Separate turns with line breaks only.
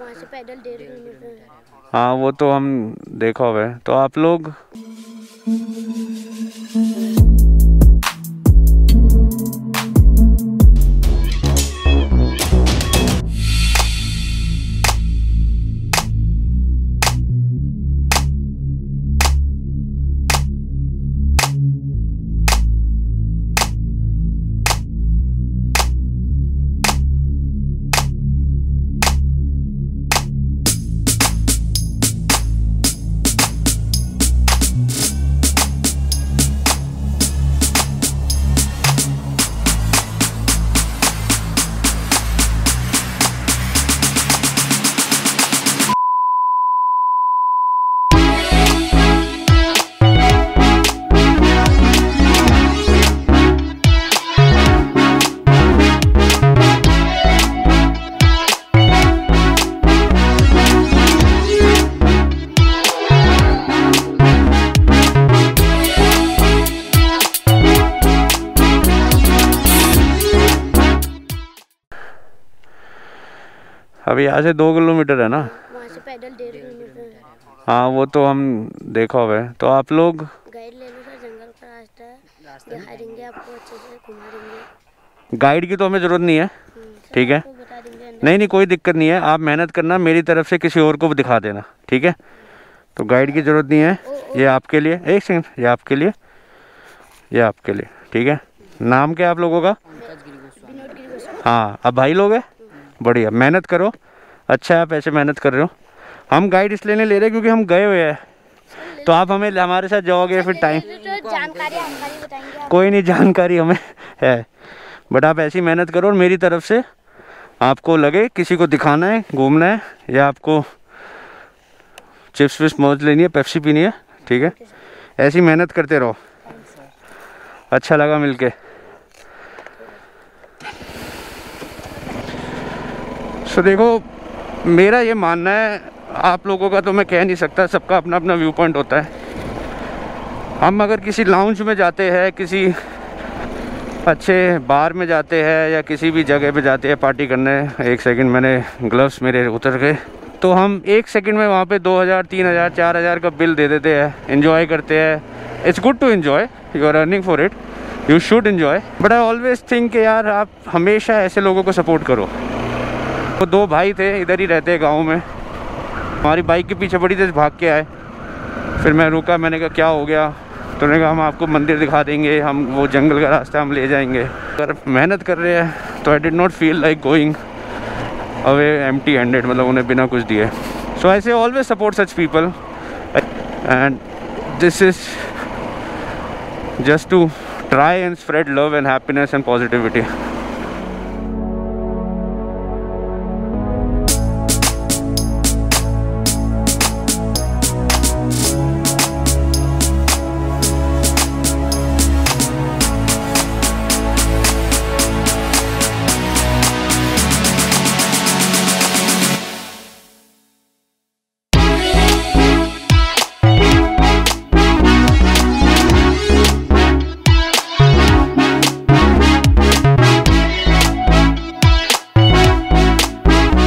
वहाँ से पैदल 1.5 किलोमीटर।
हाँ वो तो हम देखा हुआ है। तो आप लोग अभी यहाँ से 2 किलोमीटर है ना?
वहाँ से पैदल 1.5 किलोमीटर।
हाँ वो तो हम देखा हुआ है। तो आप लोग
गाइड ले लो सर, जंगल का रास्ता है, दिखा देंगे आपको, अच्छे से घुमा देंगे।
गाइड की तो हमें ज़रूरत नहीं है, ठीक है?
बता देंगे अंदर।
नहीं कोई दिक्कत नहीं है, आप मेहनत करना, मेरी तरफ से किसी और को भी दिखा देना, ठीक है? तो गाइड की ज़रूरत नहीं है, ये आपके लिए। एक सेकंड, ये आपके लिए, ये आपके लिए, ठीक है? नाम क्या है आप लोगों का? हाँ, अब भाई लोग हैं, बढ़िया, मेहनत करो। अच्छा है आप ऐसे मेहनत कर रहे हो। हम गाइड इसलिए नहीं ले रहे क्योंकि हम गए हुए हैं, तो आप हमें हमारे साथ जाओगे फिर टाइम,
जानकारी बताएंगे।
कोई नहीं, जानकारी हमें है, बट आप ऐसी मेहनत करो। और मेरी तरफ से आपको लगे किसी को दिखाना है, घूमना है, या आपको चिप्स विप्स मौज लेनी है, पेप्सी पीनी है, ठीक है? ऐसी मेहनत करते रहो। अच्छा लगा मिलके। सो देखो, मेरा ये मानना है, आप लोगों का तो मैं कह नहीं सकता, सबका अपना अपना व्यू पॉइंट होता है। हम अगर किसी लाउंज में जाते हैं, किसी अच्छे बार में जाते हैं, या किसी भी जगह पे जाते हैं पार्टी करने, एक सेकंड, मैंने ग्लव्स मेरे उतर गए, तो हम 1 सेकंड में वहाँ पे 2000, 3000, 4000 का बिल दे देते हैं, एंजॉय करते हैं। It's good to enjoy, you are earning for it, you should enjoy, but I always think यार आप हमेशा ऐसे लोगों को सपोर्ट करो। वो 2 भाई थे, इधर ही रहते हैं गाँव में, हमारी बाइक के पीछे बड़ी तेज भाग के आए। फिर मैं रुका, मैंने कहा क्या हो गया? तो उन्होंने कहा हम आपको मंदिर दिखा देंगे, हम वो जंगल का रास्ता हम ले जाएंगे। अगर मेहनत कर रहे हैं तो I did not feel like going away empty handed, मतलब उन्हें बिना कुछ दिए। So I say always support such people, and this is just to try and spread love and happiness and positivity.